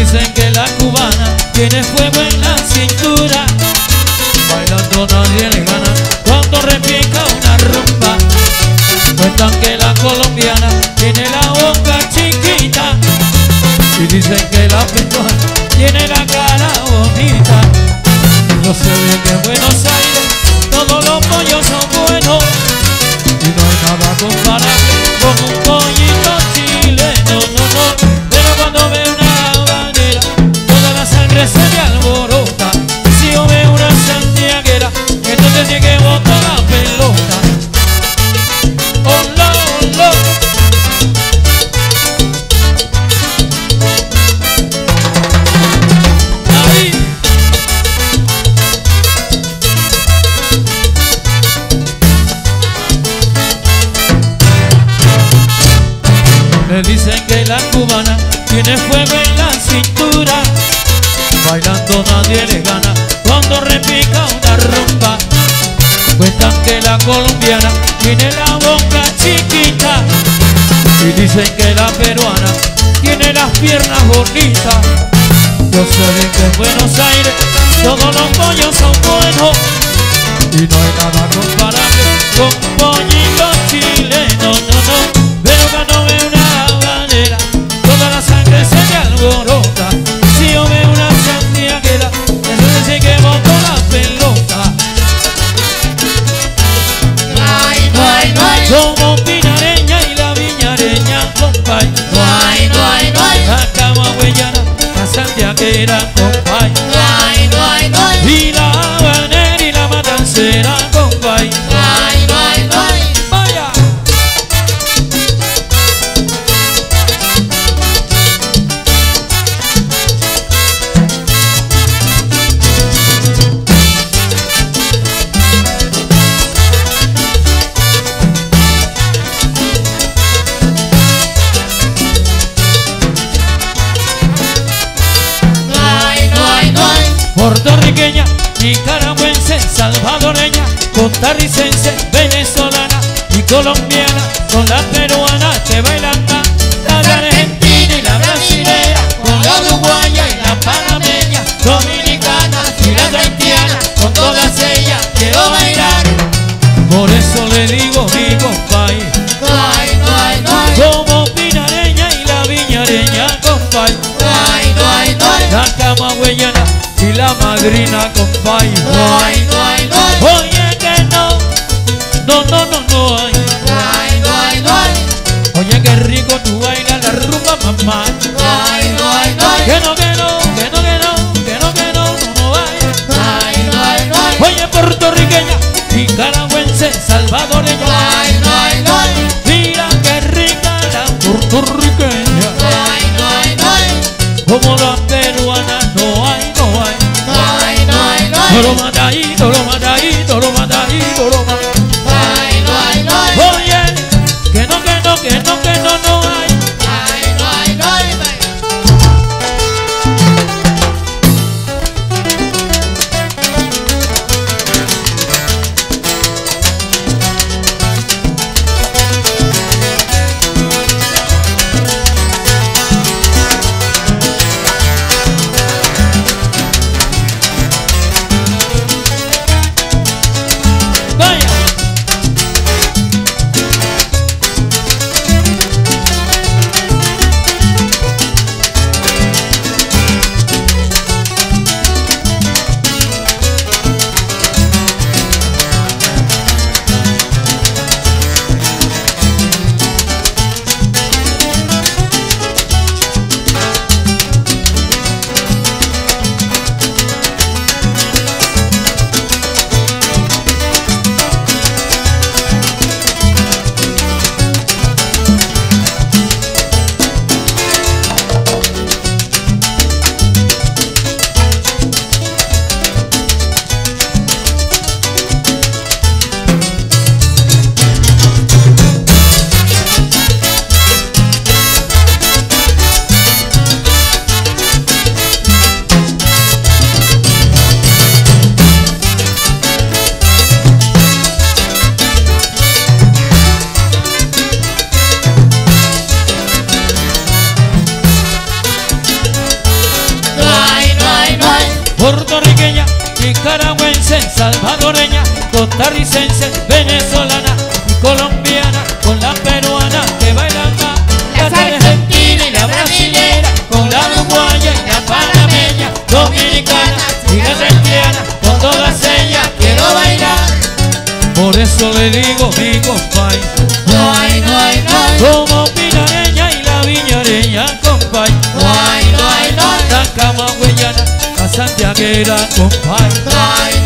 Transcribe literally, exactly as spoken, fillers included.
dicen que la cubana tiene fuego en la cintura, bailando nadie le gana cuando repica una rumba. Cuentan que la colombiana tiene la boca chiquita y dicen que la peruana tiene la cara bonita. No se ve que en Buenos Aires todos los pollos son buenos y no hay nada comparable con un pollito chileno, no, no. Pero cuando veo una habanera toda la sangre se me alborota. Si yo veo una santiaguera entonces sí que boto la pelota. Hola, hola. Ahí. Me dicen que la cubana tiene fuego en la cintura, bailando nadie le gana cuando repica una rumba. Cuentan que la colombiana tiene la boca chiquita y dicen que la peruana tiene las piernas bonitas. Yo sé que en Buenos Aires todos los pollos son buenos y no hay nada comparable con un pollito chileno, no, no. Pero cuando veo una habanera toda la sangre se me alborota. Si yo veo una santiaguera entonces sí que boto la pelota. Como pinareña y la viñareña, compay. No hay, no hay, no hay. La camagüeyana, la santiaguera, compay. No hay, no hay, no hay. Y la habanera y la matancera, compay. No hay, no hay, no hay. Vaya. Puertorriqueña, nicaragüense, salvadoreña, costarricense, venezolana y colombiana, con la peruana que bailan tan, la de argentina y la brasilera, con la uruguaya y la panameña, dominicana y la haitiana, con todas ellas quiero bailar. Por eso le digo mi compay, No hay, no hay, no hay. como pinareña y la viñareña, compay. No hay, no hay, no hay. La camagüeyana y la madrina, compay. No hay, no hay, no hay. Oye que no, no, no, no, no hay. No hay, no hay, no hay. Oye qué rico tú bailas la rumba, mamá. No hay, no hay, no hay. Que no, que no, que no, que no, que no, que no, no, no hay. No hay, no hay, no hay. Oye puertorriqueña, nicaragüense, salvadoreña. No hay, no hay, no hay. Mira qué rica la puertorriqueña. No hay, no hay, no hay. Como la peruana, no hay, no hay. No hay, no hay, no hay. No lo mata ahí, no lo mata ahí, no lo mata ahí, no lo mata. No hay, no hay, no hay. Oye, que no, que no, que no, que no, no hay. No hay, no hay, no hay. salvadoreña, costarricense, venezolana y colombiana, con la peruana que bailan más, la argentina y la brasilera, con la uruguaya y la panameña, dominicana y la eritreana, con todas ellas quiero bailar. Por eso le digo mi compay, No hay, no hay, no hay. como pinareña y la viñareña, compay. No hay, no hay, no hay. La camagüeyana, la santiaguera, compay. No hay,